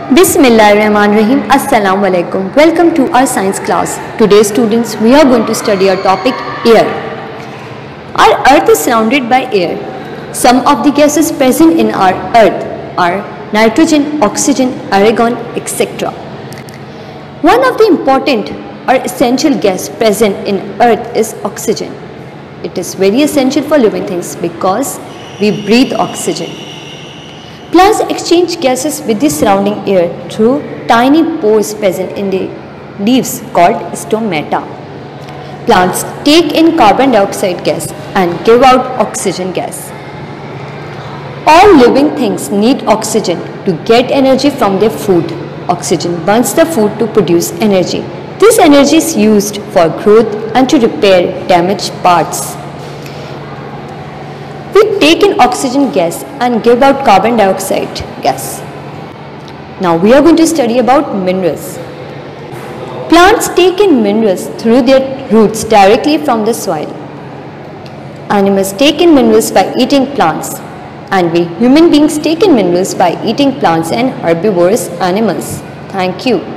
Bismillahirrahmanirrahim. Assalamu alaikum. Welcome to our science class. Today students, we are going to study our topic air. Our earth is surrounded by air. Some of the gases present in our earth are nitrogen, oxygen, argon, etc. One of the important or essential gas present in earth is oxygen. It is very essential for living things because we breathe oxygen. Plants exchange gases with the surrounding air through tiny pores present in the leaves called stomata. Plants take in carbon dioxide gas and give out oxygen gas. All living things need oxygen to get energy from their food. Oxygen burns the food to produce energy. This energy is used for growth and to repair damaged parts. We take in oxygen gas and give out carbon dioxide gas. Now we are going to study about minerals. Plants take in minerals through their roots directly from the soil. Animals take in minerals by eating plants, and we human beings take in minerals by eating plants and herbivorous animals. Thank you.